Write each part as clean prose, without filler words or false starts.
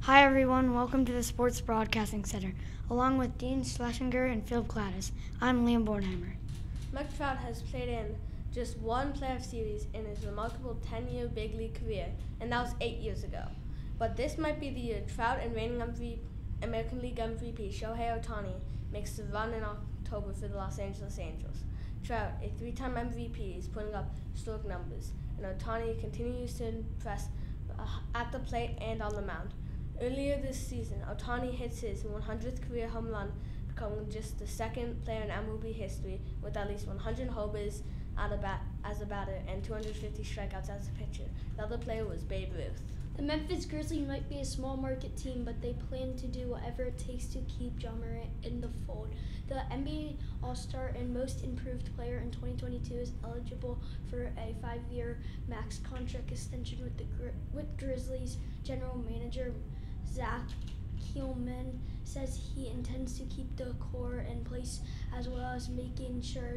Hi everyone, welcome to the Sports Broadcasting Center. Along with Dean Schlesinger and Phil Gladys, I'm Liam Bornheimer. Mike Trout has played in just one playoff series in his remarkable 10-year big league career, and that was 8 years ago. But this might be the year Trout and reigning American League MVP Shohei Ohtani makes the run in October for the Los Angeles Angels. Trout, a three-time MVP, is putting up historic numbers, and Ohtani continues to impress at the plate and on the mound. Earlier this season, Ohtani hits his 100th career home run, becoming just the second player in MLB history with at least 100 homers as a batter and 250 strikeouts as a pitcher. The other player was Babe Ruth. The Memphis Grizzlies might be a small market team, but they plan to do whatever it takes to keep Ja Morant in the fold. The NBA All-Star and Most Improved Player in 2022 is eligible for a 5-year max contract extension with Grizzlies General Manager Zach Keelman says he intends to keep the core in place as well as making sure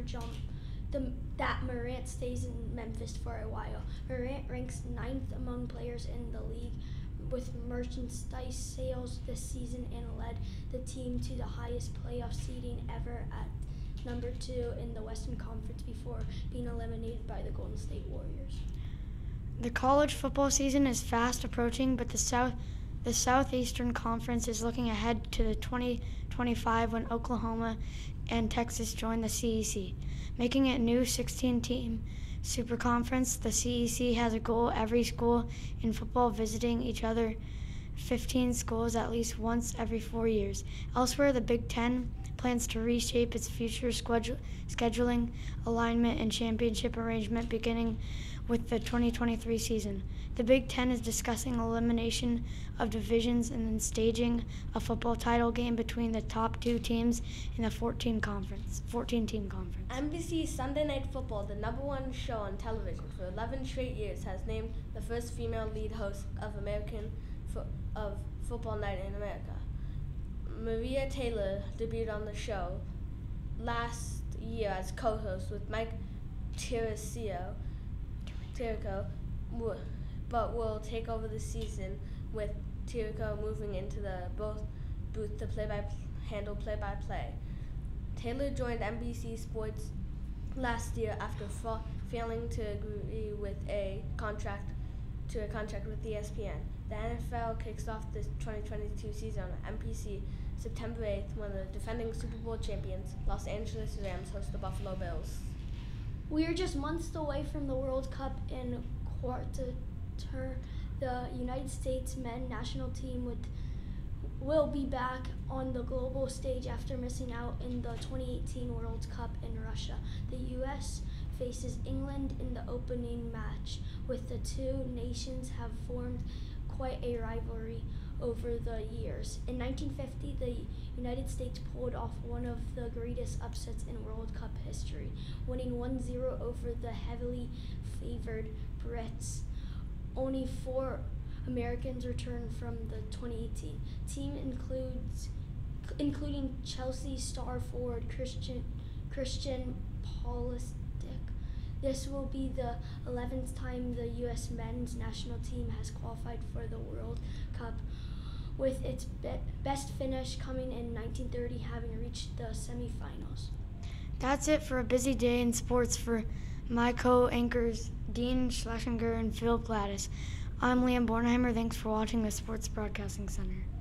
that Morant stays in Memphis for a while. Morant ranks 9th among players in the league with merchandise sales this season and led the team to the highest playoff seeding ever at number 2 in the Western Conference before being eliminated by the Golden State Warriors. The college football season is fast approaching, but the Southeastern Conference is looking ahead to the 2025 when Oklahoma and Texas join the CEC. Making it a new 16-team super conference, the CEC has a goal every school in football visiting each other 15 schools at least once every 4 years. Elsewhere, the Big Ten plans to reshape its future scheduling, alignment, and championship arrangement beginning with the 2023 season. The Big Ten is discussing elimination of divisions and then staging a football title game between the top 2 teams in the 14-team conference. NBC's Sunday Night Football, the number 1 show on television for 11 straight years, has named the first female lead host of Football Night in America. Maria Taylor debuted on the show last year as co-host with Mike Tirico, but will take over the season with Tirico moving into the booth to handle play-by-play. Taylor joined NBC Sports last year after failing to agree with a contract with ESPN. The NFL kicks off the 2022 season on NBC September 8th when the defending Super Bowl champions Los Angeles Rams host the Buffalo Bills. We are just months away from the World Cup in Qatar. The United States men's national team will be back on the global stage after missing out in the 2018 World Cup in Russia. The U.S. faces England in the opening match, with the two nations have formed quite a rivalry over the years. In 1950, the United States pulled off one of the greatest upsets in World Cup history, winning 1-0 over the heavily favored Brits. Only 4 Americans returned from the 2018 team, including Chelsea star forward Christian Pulisic. This will be the 11th time the U.S. men's national team has qualified for the World Cup, with its best finish coming in 1930, having reached the semifinals. That's it for a busy day in sports for my co-anchors Dean Schlesinger and Phil Gladys. I'm Liam Bornheimer. Thanks for watching the Sports Broadcasting Center.